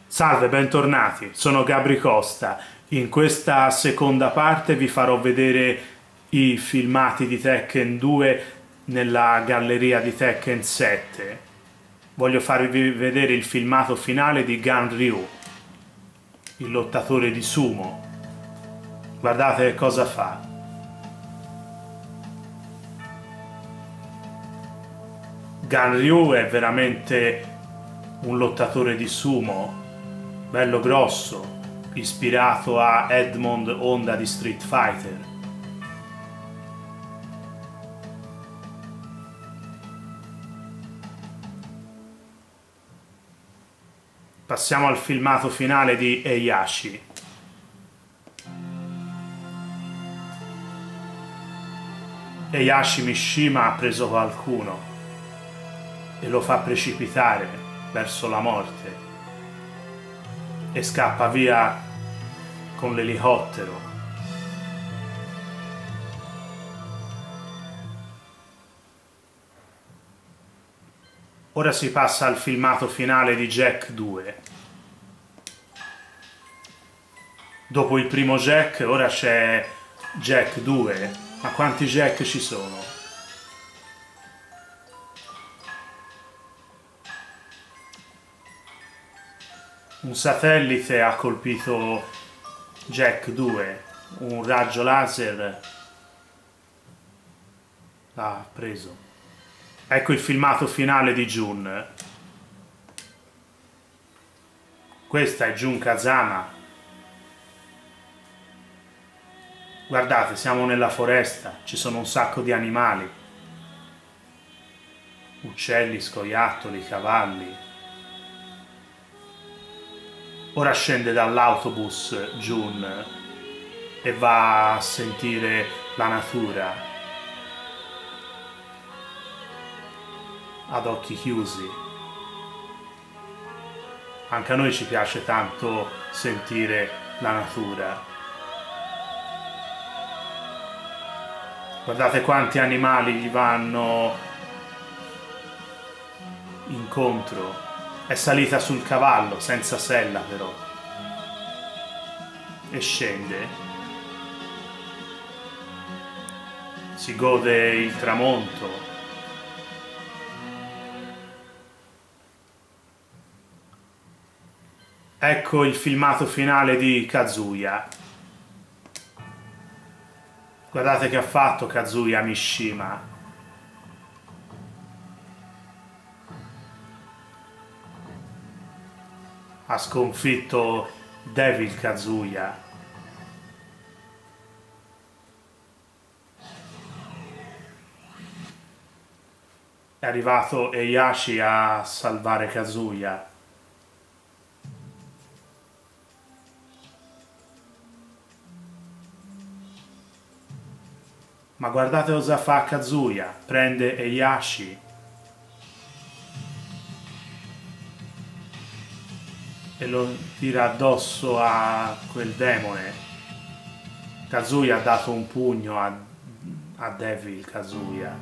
Salve, bentornati, sono Gabri Costa. In questa seconda parte vi farò vedere i filmati di Tekken 2 nella galleria di Tekken 7. Voglio farvi vedere il filmato finale di Ganryu, il lottatore di sumo. Guardate cosa fa. Ganryu è veramente un lottatore di sumo bello grosso, ispirato a Edmond Honda di Street Fighter. Passiamo al filmato finale di Heihachi. Heihachi Mishima ha preso qualcuno e lo fa precipitare verso la morte e scappa via con l'elicottero. Ora si passa al filmato finale di Jack 2. Dopo il primo Jack, ora c'è Jack 2. Ma quanti Jack ci sono? Un satellite ha colpito Jack 2, un raggio laser l'ha preso. Ecco il filmato finale di Jun. Questa è Jun Kazama. Guardate, siamo nella foresta, ci sono un sacco di animali. Uccelli, scoiattoli, cavalli. Ora scende dall'autobus Jun e va a sentire la natura ad occhi chiusi. Anche a noi ci piace tanto sentire la natura. Guardate quanti animali gli vanno incontro. È salita sul cavallo, senza sella però. E scende. Si gode il tramonto. Ecco il filmato finale di Kazuya. Guardate che ha fatto Kazuya Mishima. Ha sconfitto Devil Kazuya. È arrivato Heihachi a salvare Kazuya. Ma guardate cosa fa Kazuya. Prende Heihachi e lo tira addosso a quel demone. Kazuya ha dato un pugno a Devil Kazuya.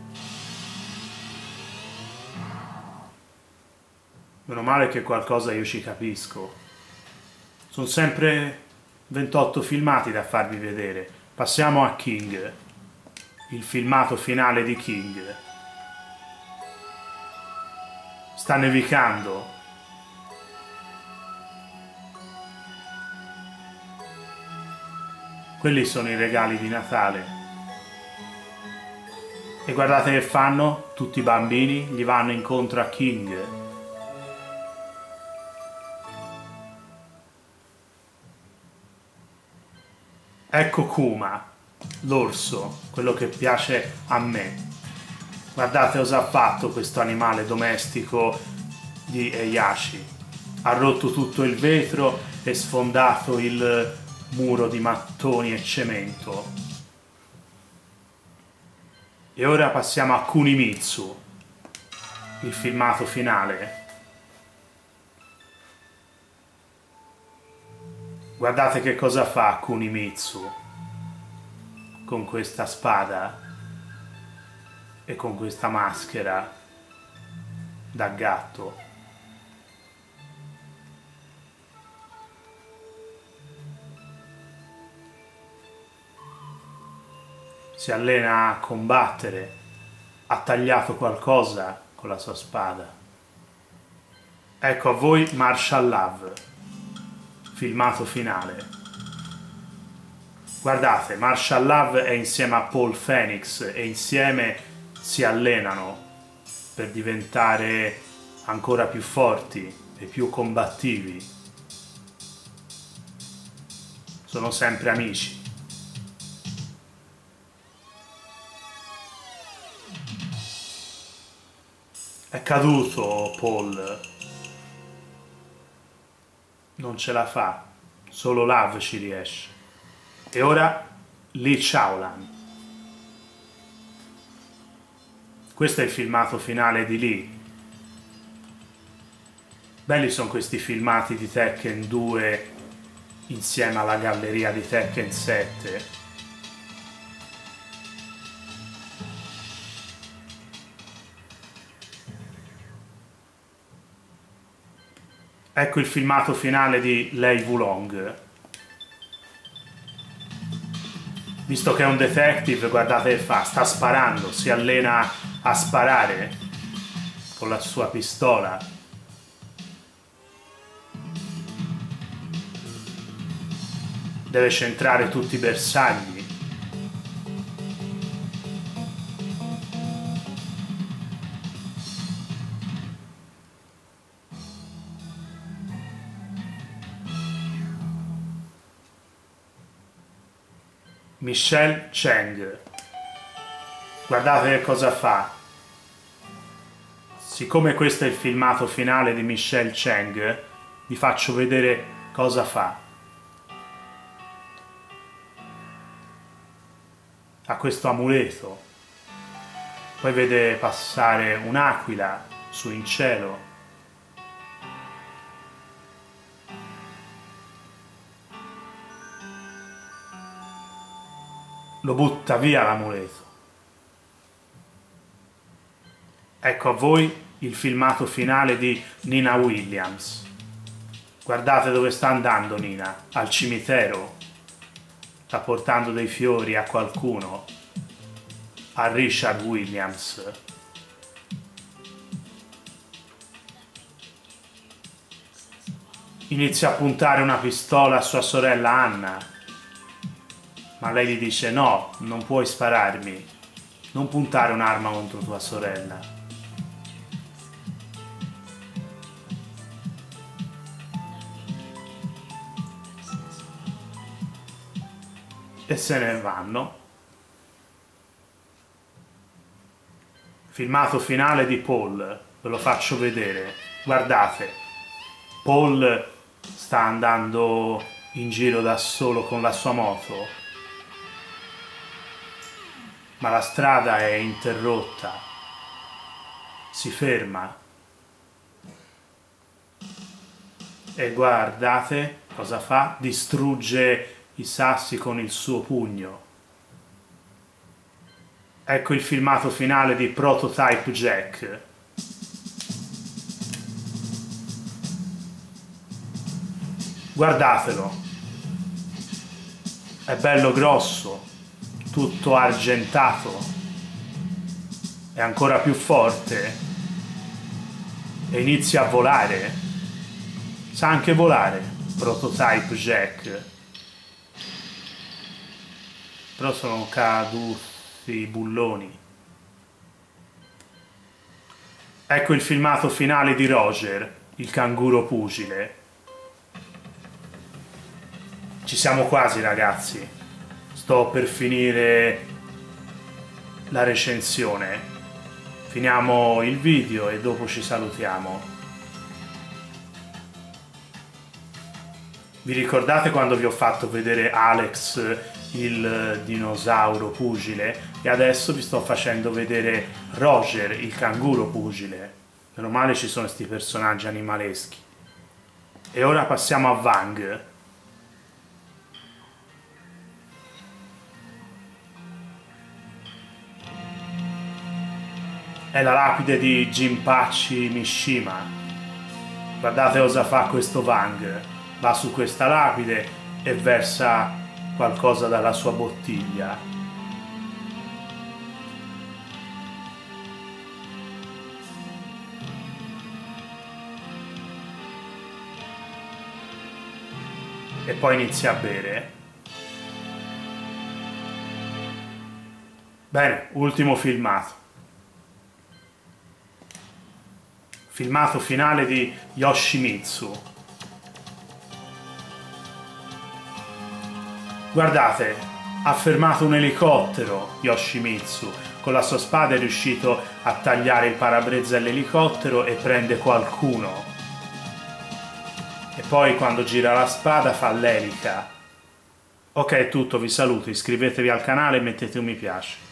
Meno male che qualcosa io ci capisco. Sono sempre 28 filmati da farvi vedere. Passiamo a King. Il filmato finale di King. Sta nevicando. Quelli sono i regali di Natale. E guardate che fanno tutti i bambini, gli vanno incontro a King. Ecco Kuma, l'orso, quello che piace a me. Guardate cosa ha fatto questo animale domestico di Heihachi. Ha rotto tutto il vetro e sfondato il muro di mattoni e cemento. E ora passiamo a Kunimitsu, il filmato finale. Guardate che cosa fa Kunimitsu con questa spada e con questa maschera da gatto. si allena a combattere, ha tagliato qualcosa con la sua spada. Ecco a voi Marshall Love, filmato finale. Guardate, Marshall Love è insieme a Paul Phoenix e insieme si allenano per diventare ancora più forti e più combattivi. Sono sempre amici. È caduto Paul. Non ce la fa. Solo Love ci riesce. E ora Lee Chaolan. Questo è il filmato finale di Lee. Belli sono questi filmati di Tekken 2 insieme alla galleria di Tekken 7. Ecco il filmato finale di Lei Wulong. Visto che è un detective, guardate che fa, sta sparando, si allena a sparare con la sua pistola. Deve centrare tutti i bersagli. Michelle Cheng. Guardate che cosa fa. Siccome questo è il filmato finale di Michelle Cheng, vi faccio vedere cosa fa. Ha questo amuleto. Poi vede passare un'aquila su in cielo. Lo butta via l'amuleto. Ecco a voi il filmato finale di Nina Williams. Guardate dove sta andando Nina, al cimitero. Sta portando dei fiori a qualcuno, a Richard Williams. Inizia a puntare una pistola a sua sorella Anna. Ma lei gli dice no, non puoi spararmi, non puntare un'arma contro tua sorella. E se ne vanno. Filmato finale di Paul, ve lo faccio vedere. Guardate, Paul sta andando in giro da solo con la sua moto. Ma la strada è interrotta, si ferma e guardate cosa fa, distrugge i sassi con il suo pugno. Ecco il filmato finale di Prototype Jack. Guardatelo, è bello grosso, tutto argentato, è ancora più forte e inizia a volare. Sa anche volare, Prototype Jack. Però sono caduti i bulloni. Ecco il filmato finale di Roger, il canguro pugile. Ci siamo quasi ragazzi. Sto per finire la recensione. Finiamo il video e dopo ci salutiamo. Vi ricordate quando vi ho fatto vedere Alex, il dinosauro pugile? E adesso vi sto facendo vedere Roger, il canguro pugile. Meno male ci sono questi personaggi animaleschi. E ora passiamo a Wang. È la lapide di Jinpachi Mishima. Guardate cosa fa questo Wang. Va su questa lapide e versa qualcosa dalla sua bottiglia. e poi inizia a bere. Bene, ultimo filmato. Filmato finale di Yoshimitsu. Guardate, ha fermato un elicottero Yoshimitsu. Con la sua spada è riuscito a tagliare il parabrezza dell'elicottero e prende qualcuno. E poi quando gira la spada fa l'elica. Ok, è tutto, vi saluto, iscrivetevi al canale e mettete un mi piace.